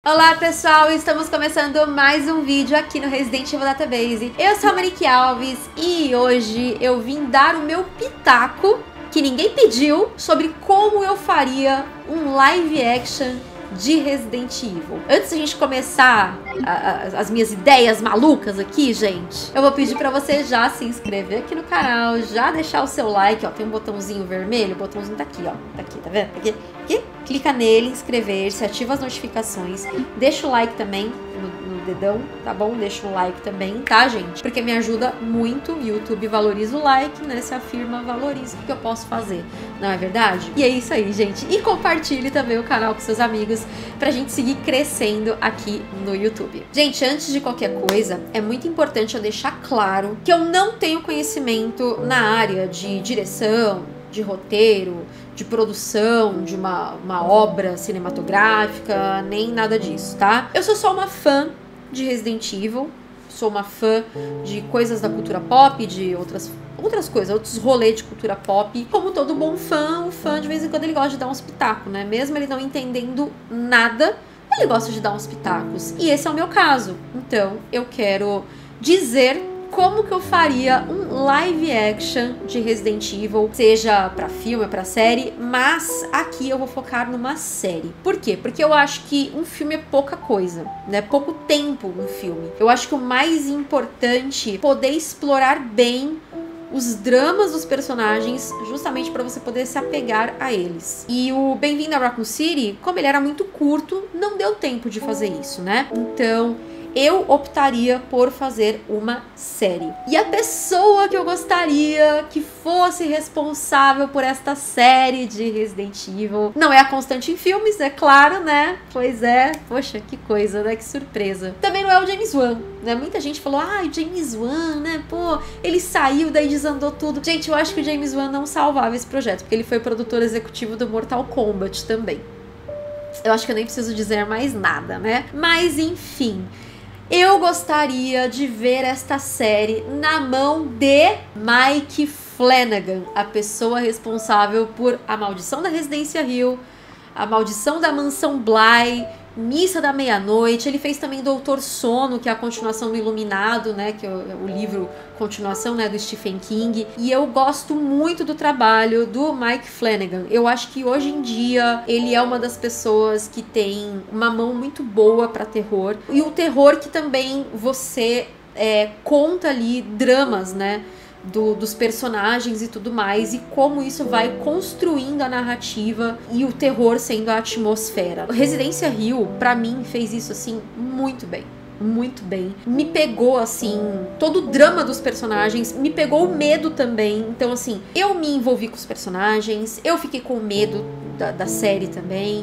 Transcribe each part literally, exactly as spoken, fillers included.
Olá pessoal, estamos começando mais um vídeo aqui no Resident Evil Database. Eu sou a Monique Alves e hoje eu vim dar o meu pitaco, que ninguém pediu, sobre como eu faria um live action de Resident Evil. Antes da gente começar a, a, as minhas ideias malucas aqui, gente, eu vou pedir pra você já se inscrever aqui no canal, já deixar o seu like, ó, tem um botãozinho vermelho, o botãozinho tá aqui, ó, tá aqui, tá vendo? Tá aqui, aqui. Clica nele, inscrever-se, ativa as notificações, deixa o like também no, no dedão, tá bom? Deixa um like também, tá, gente? Porque me ajuda muito, o YouTube valoriza o like, né? Se afirma, valoriza o que eu posso fazer, não é verdade? E é isso aí, gente. E compartilhe também o canal com seus amigos pra gente seguir crescendo aqui no YouTube. Gente, antes de qualquer coisa, é muito importante eu deixar claro que eu não tenho conhecimento na área de direção, de roteiro, de produção, de uma, uma obra cinematográfica, nem nada disso, tá? Eu sou só uma fã de Resident Evil, sou uma fã de coisas da cultura pop, de outras, outras coisas, outros rolês de cultura pop. Como todo bom fã, o fã de vez em quando ele gosta de dar uns pitacos, né? Mesmo ele não entendendo nada, ele gosta de dar uns pitacos. E esse é o meu caso. Então, eu quero dizer como que eu faria um live action de Resident Evil, seja pra filme ou pra série, mas aqui eu vou focar numa série. Por quê? Porque eu acho que um filme é pouca coisa, né? Pouco tempo no filme. Eu acho que o mais importante é poder explorar bem os dramas dos personagens, justamente para você poder se apegar a eles. E o Bem-vindo a Raccoon City, como ele era muito curto, não deu tempo de fazer isso, né? Então eu optaria por fazer uma série. E a pessoa que eu gostaria que fosse responsável por esta série de Resident Evil não é a Constante em filmes, é claro, né? Pois é, poxa, que coisa, né? Que surpresa. Também não é o James Wan, né? Muita gente falou, ah, o James Wan, né? Pô, ele saiu, daí desandou tudo. Gente, eu acho que o James Wan não salvava esse projeto, porque ele foi produtor executivo do Mortal Kombat também. Eu acho que eu nem preciso dizer mais nada, né? Mas, enfim, eu gostaria de ver esta série na mão de Mike Flanagan, a pessoa responsável por A Maldição da Residência Hill, A Maldição da Mansão Bly, Missa da Meia-Noite. Ele fez também Doutor Sono, que é a continuação do Iluminado, né, que é o, o livro continuação, né, do Stephen King. E eu gosto muito do trabalho do Mike Flanagan. Eu acho que hoje em dia ele é uma das pessoas que tem uma mão muito boa para terror. E o terror que também você é, conta ali dramas, né, Do, dos personagens e tudo mais, e como isso vai construindo a narrativa e o terror sendo a atmosfera. Residência Hill, pra mim, fez isso assim muito bem. Muito bem. Me pegou, assim, todo o drama dos personagens, me pegou o medo também. Então, assim, eu me envolvi com os personagens, eu fiquei com medo da, da série também.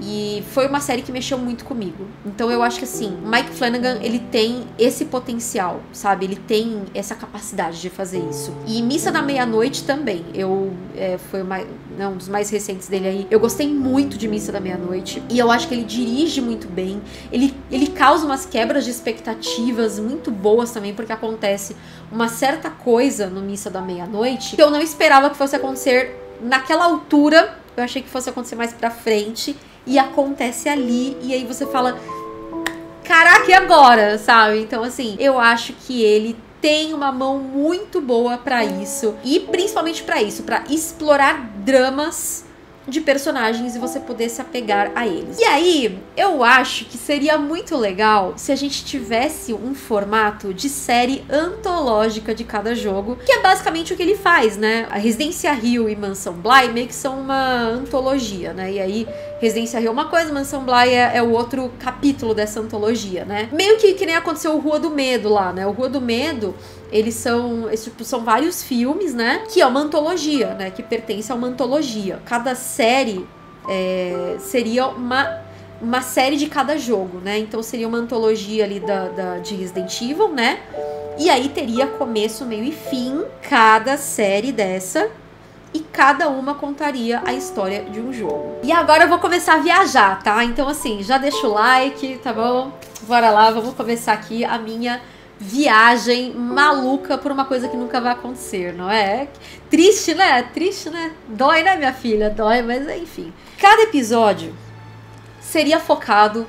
E foi uma série que mexeu muito comigo. Então eu acho que assim, Mike Flanagan, ele tem esse potencial, sabe? Ele tem essa capacidade de fazer isso. E Missa da Meia-Noite também. Eu, é, foi uma, não, um dos mais recentes dele aí. Eu gostei muito de Missa da Meia-Noite. E eu acho que ele dirige muito bem. Ele, ele causa umas quebras de expectativas muito boas também, porque acontece uma certa coisa no Missa da Meia-Noite que eu não esperava que fosse acontecer naquela altura. Eu achei que fosse acontecer mais pra frente. E acontece ali, e aí você fala, caraca, e agora, sabe? Então, assim, eu acho que ele tem uma mão muito boa pra isso. E principalmente pra isso, pra explorar dramas de personagens e você poder se apegar a eles. E aí, eu acho que seria muito legal se a gente tivesse um formato de série antológica de cada jogo, que é basicamente o que ele faz, né? A Residência Hill e Mansão Bly meio que são uma antologia, né? E aí, Residência Hill é uma coisa, Mansão Bly é, é o outro capítulo dessa antologia, né? Meio que, que nem aconteceu o Rua do Medo lá, né? O Rua do Medo, eles são, eles, tipo, são vários filmes, né? Que é uma antologia, né? Que pertence a uma antologia. Cada série é, seria uma, uma série de cada jogo, né? Então seria uma antologia ali da, da, de Resident Evil, né? E aí teria começo, meio e fim cada série dessa. E cada uma contaria a história de um jogo. E agora eu vou começar a viajar, tá? Então assim, já deixa o like, tá bom? Bora lá, vamos começar aqui a minha viagem maluca por uma coisa que nunca vai acontecer, não é? Triste, né? Triste, né? Dói, né, minha filha? Dói, mas enfim. Cada episódio seria focado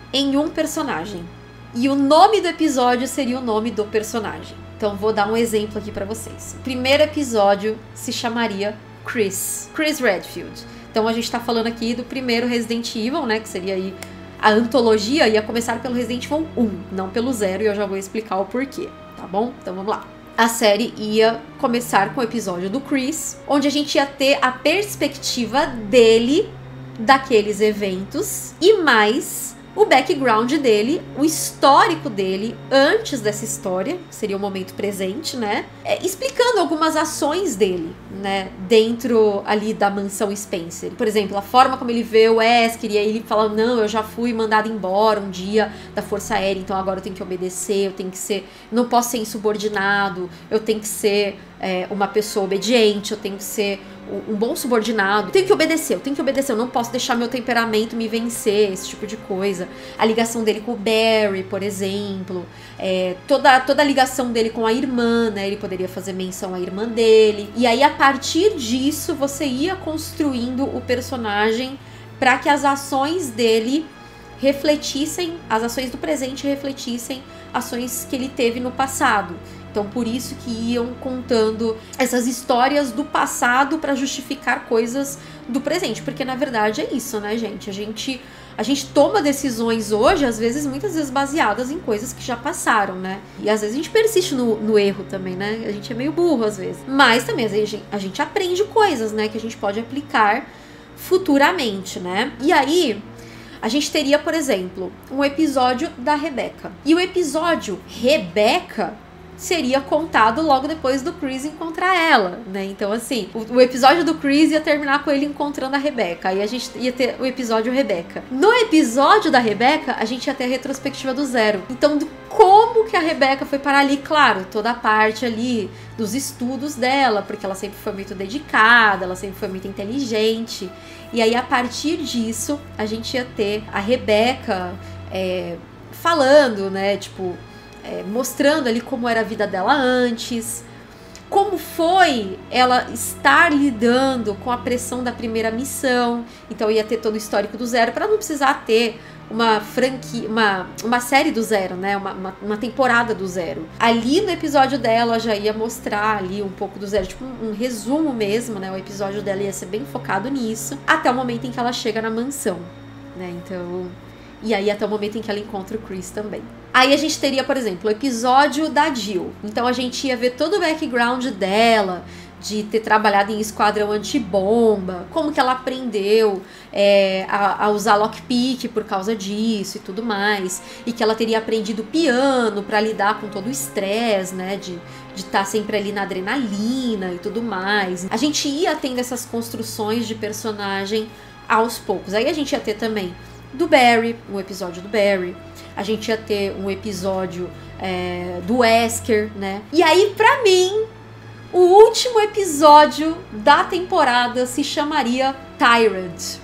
em um personagem. E o nome do episódio seria o nome do personagem. Então vou dar um exemplo aqui pra vocês. O primeiro episódio se chamaria Chris. Chris Redfield. Então a gente tá falando aqui do primeiro Resident Evil, né? Que seria aí a antologia. Ia começar pelo Resident Evil um, não pelo zero. E eu já vou explicar o porquê, tá bom? Então vamos lá. A série ia começar com o episódio do Chris, onde a gente ia ter a perspectiva dele daqueles eventos e mais o background dele, o histórico dele antes dessa história, que seria o momento presente, né? É, explicando algumas ações dele, né? Dentro ali da mansão Spencer. Por exemplo, a forma como ele vê o Wesker e aí ele fala, não, eu já fui mandado embora um dia da Força Aérea, então agora eu tenho que obedecer, eu tenho que ser, não posso ser insubordinado, eu tenho que ser é, uma pessoa obediente, eu tenho que ser um bom subordinado, eu tenho que obedecer, eu tenho que obedecer, eu não posso deixar meu temperamento me vencer, esse tipo de coisa. A ligação dele com o Barry, por exemplo, é, toda, toda a ligação dele com a irmã, né, ele poderia fazer menção à irmã dele, e aí a partir disso você ia construindo o personagem para que as ações dele refletissem, as ações do presente refletissem ações que ele teve no passado. Então, por isso que iam contando essas histórias do passado para justificar coisas do presente. Porque, na verdade, é isso, né, gente? A gente, a gente toma decisões hoje, às vezes, muitas vezes baseadas em coisas que já passaram, né? E, às vezes, a gente persiste no, no erro também, né? A gente é meio burro, às vezes. Mas, também, às vezes, a gente, a gente aprende coisas, né? Que a gente pode aplicar futuramente, né? E aí, a gente teria, por exemplo, um episódio da Rebecca. E o episódio Rebecca seria contado logo depois do Chris encontrar ela, né? Então, assim, o, o episódio do Chris ia terminar com ele encontrando a Rebecca. Aí a gente ia ter o episódio Rebecca. No episódio da Rebecca, a gente ia ter a retrospectiva do Zero. Então, do como que a Rebecca foi parar ali? Claro, toda a parte ali dos estudos dela, porque ela sempre foi muito dedicada, ela sempre foi muito inteligente. E aí, a partir disso, a gente ia ter a Rebecca é, falando, né? Tipo, É, mostrando ali como era a vida dela antes, como foi ela estar lidando com a pressão da primeira missão. Então ia ter todo o histórico do Zero, para não precisar ter uma franquia, uma, uma série do Zero, né? Uma, uma, uma temporada do Zero. Ali no episódio dela já ia mostrar ali um pouco do Zero, tipo um, um resumo mesmo, né? O episódio dela ia ser bem focado nisso, até o momento em que ela chega na mansão, né? Então... E aí até o momento em que ela encontra o Chris também. Aí a gente teria, por exemplo, o episódio da Jill. Então a gente ia ver todo o background dela, de ter trabalhado em esquadrão antibomba, como que ela aprendeu é, a, a usar lockpick por causa disso e tudo mais. E que ela teria aprendido piano para lidar com todo o estresse, né, de de estar sempre ali na adrenalina e tudo mais. A gente ia tendo essas construções de personagem aos poucos. Aí a gente ia ter também do Barry, um episódio do Barry. A gente ia ter um episódio é, do Wesker, né? E aí, pra mim, o último episódio da temporada se chamaria Tyrant.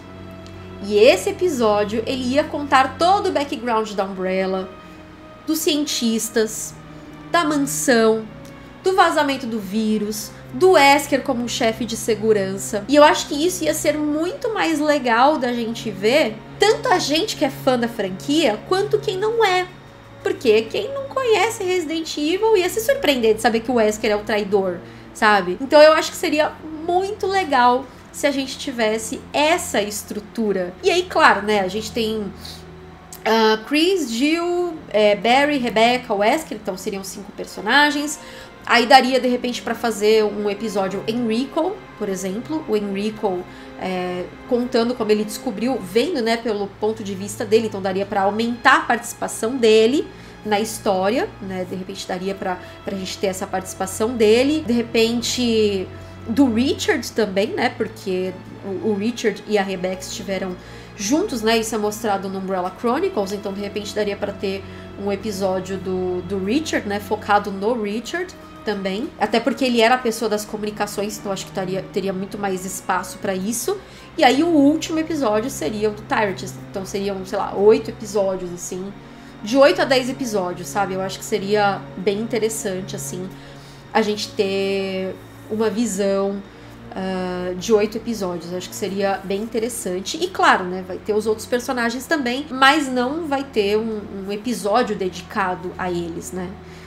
E esse episódio, ele ia contar todo o background da Umbrella, dos cientistas, da mansão, do vazamento do vírus, do Wesker como chefe de segurança. E eu acho que isso ia ser muito mais legal da gente ver, tanto a gente que é fã da franquia, quanto quem não é. Porque quem não conhece Resident Evil ia se surpreender de saber que o Wesker é o traidor, sabe? Então eu acho que seria muito legal se a gente tivesse essa estrutura. E aí, claro, né, a gente tem uh, Chris, Jill, é, Barry, Rebecca, Wesker, então seriam cinco personagens. Aí daria, de repente, pra fazer um episódio Enrico, por exemplo. O Enrico é, contando como ele descobriu, vendo, né, pelo ponto de vista dele. Então daria pra aumentar a participação dele na história, né? De repente daria pra, pra gente ter essa participação dele. De repente, do Richard também, né? Porque o, o Richard e a Rebecca estiveram juntos, né? Isso é mostrado no Umbrella Chronicles. Então, de repente, daria pra ter um episódio do, do Richard, né? Focado no Richard também, até porque ele era a pessoa das comunicações, então acho que taria, teria muito mais espaço pra isso. E aí o último episódio seria o do Tyrant, então seriam, sei lá, oito episódios, assim, de oito a dez episódios, sabe? Eu acho que seria bem interessante, assim, a gente ter uma visão Uh, de oito episódios. Acho que seria bem interessante. E claro, né, vai ter os outros personagens também, mas não vai ter um, um episódio dedicado a eles, né?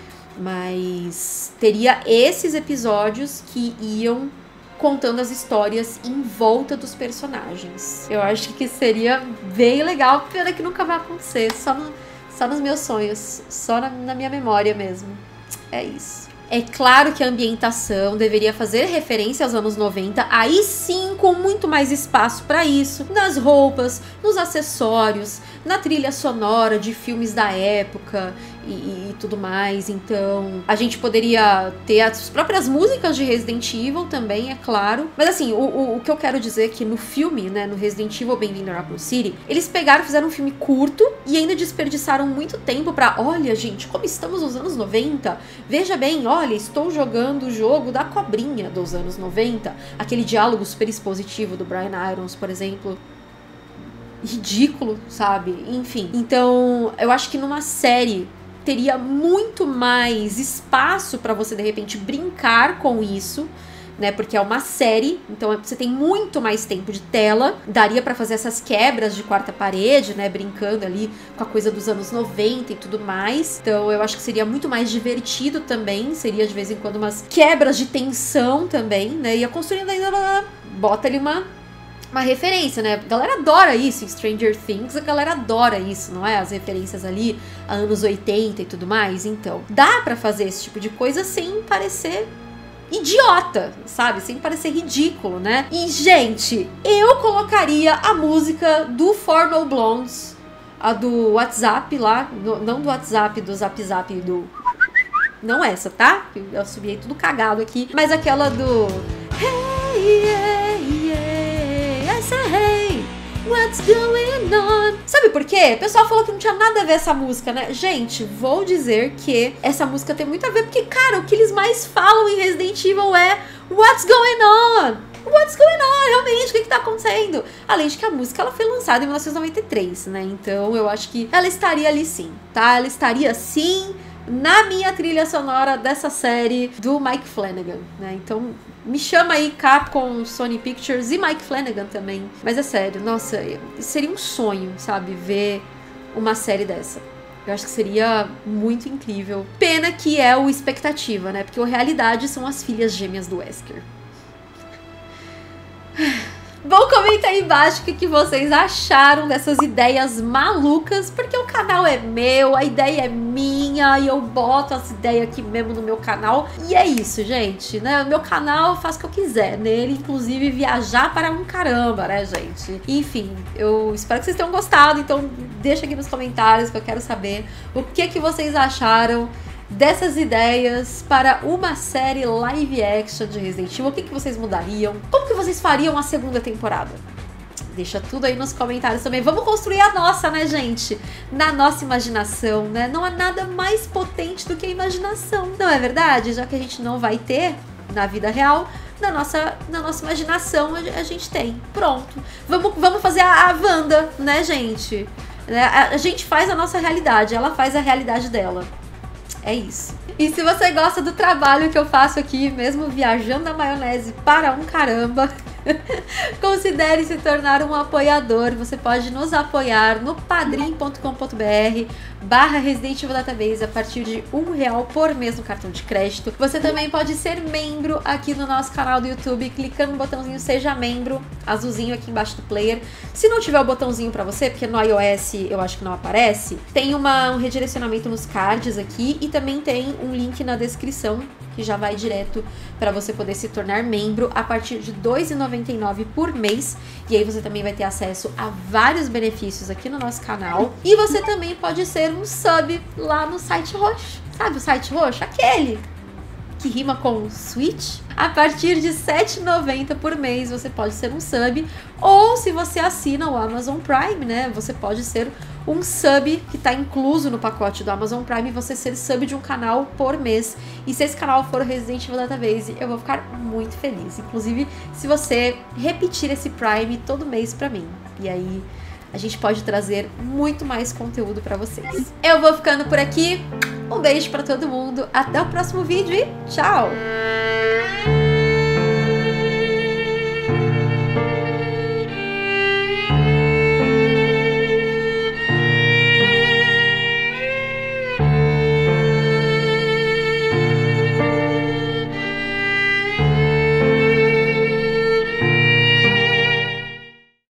Mas teria esses episódios que iam contando as histórias em volta dos personagens. Eu acho que seria bem legal, pena que nunca vai acontecer, só, no, só nos meus sonhos, só na, na minha memória mesmo. É isso. É claro que a ambientação deveria fazer referência aos anos noventa, aí sim com muito mais espaço para isso, nas roupas, nos acessórios, na trilha sonora de filmes da época e, e tudo mais. Então a gente poderia ter as próprias músicas de Resident Evil também, é claro. Mas assim, o, o, o que eu quero dizer é que no filme, né, no Resident Evil Bem-vindo a Raccoon City, eles pegaram, fizeram um filme curto e ainda desperdiçaram muito tempo pra, olha gente, como estamos nos anos noventa, veja bem, ó, olha, estou jogando o jogo da cobrinha dos anos noventa. Aquele diálogo super expositivo do Brian Irons, por exemplo. Ridículo, sabe? Enfim. Então, eu acho que numa série teria muito mais espaço para você, de repente, brincar com isso, né? Porque é uma série, então você tem muito mais tempo de tela. Daria pra fazer essas quebras de quarta parede, né? Brincando ali com a coisa dos anos noventa e tudo mais. Então eu acho que seria muito mais divertido também. Seria de vez em quando umas quebras de tensão também, né? Ia construindo ainda, bota ali uma, uma referência, né? A galera adora isso em Stranger Things, a galera adora isso, não é? As referências ali a anos oitenta e tudo mais. Então dá pra fazer esse tipo de coisa sem parecer idiota, sabe? Sem parecer ridículo, né? E, gente, eu colocaria a música do Four No Blondes, a do WhatsApp lá, no, não do WhatsApp, do Zap Zap, do... Não essa, tá? Eu subi tudo cagado aqui. Mas aquela do... Hey, yeah, yeah, I say hey, what's going on? Sabe por quê? O pessoal falou que não tinha nada a ver essa música, né? Gente, vou dizer que essa música tem muito a ver, porque, cara, o que eles mais falam em Resident Evil é What's going on? What's going on? Realmente, o que que tá acontecendo? Além de que a música, ela foi lançada em mil novecentos e noventa e três, né? Então, eu acho que ela estaria ali sim, tá? Ela estaria sim na minha trilha sonora dessa série do Mike Flanagan, né? Então, me chama aí Capcom, Sony Pictures e Mike Flanagan também. Mas é sério, nossa, seria um sonho, sabe? Ver uma série dessa. Eu acho que seria muito incrível. Pena que é o expectativa, né? Porque a realidade são as filhas gêmeas do Wesker. Bom, comenta aí embaixo o que, que vocês acharam dessas ideias malucas, porque o canal é meu, a ideia é minha e eu boto as ideias aqui mesmo no meu canal. E é isso, gente, né? O meu canal eu faço o que eu quiser nele, inclusive viajar para um caramba, né, gente? Enfim, eu espero que vocês tenham gostado, então deixa aqui nos comentários que eu quero saber o que, que vocês acharam dessas ideias para uma série live action de Resident Evil. O que, que vocês mudariam? Como que vocês fariam a segunda temporada? Deixa tudo aí nos comentários também. Vamos construir a nossa, né, gente? Na nossa imaginação, né? Não há nada mais potente do que a imaginação, não é verdade? Já que a gente não vai ter na vida real, na nossa, na nossa imaginação a gente tem. Pronto. Vamos, vamos fazer a, a Wanda, né, gente? A, a gente faz a nossa realidade, ela faz a realidade dela. É isso. E se você gosta do trabalho que eu faço aqui, mesmo viajando na maionese para um caramba, considere se tornar um apoiador. Você pode nos apoiar no padrim ponto com ponto br barra Resident Evil Database a partir de um real por mês no cartão de crédito. Você também pode ser membro aqui no nosso canal do YouTube, clicando no botãozinho Seja Membro, azulzinho aqui embaixo do player. Se não tiver o botãozinho pra você, porque no iOS eu acho que não aparece, tem uma, um redirecionamento nos cards aqui e também tem um link na descrição que já vai direto para você poder se tornar membro a partir de dois reais e noventa e nove centavos por mês. E aí você também vai ter acesso a vários benefícios aqui no nosso canal. E você também pode ser um sub lá no site roxo. Sabe o site roxo? Aquele que rima com Switch. A partir de sete reais e noventa centavos por mês você pode ser um sub. Ou se você assina o Amazon Prime, né? Você pode ser um sub que está incluso no pacote do Amazon Prime, você ser sub de um canal por mês. E se esse canal for Resident Evil Database, eu vou ficar muito feliz. Inclusive, se você repetir esse Prime todo mês pra mim. E aí, a gente pode trazer muito mais conteúdo pra vocês. Eu vou ficando por aqui. Um beijo pra todo mundo. Até o próximo vídeo e tchau!